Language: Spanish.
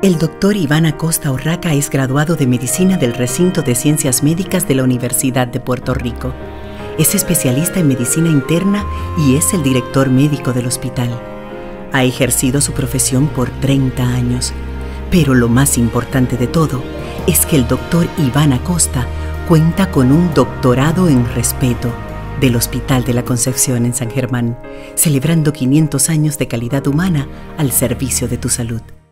El doctor Iván Acosta Urraca es graduado de Medicina del Recinto de Ciencias Médicas de la Universidad de Puerto Rico. Es especialista en medicina interna y es el director médico del hospital. Ha ejercido su profesión por 30 años. Pero lo más importante de todo es que el doctor Iván Acosta cuenta con un doctorado en respeto del Hospital de la Concepción en San Germán, celebrando 500 años de calidad humana al servicio de tu salud.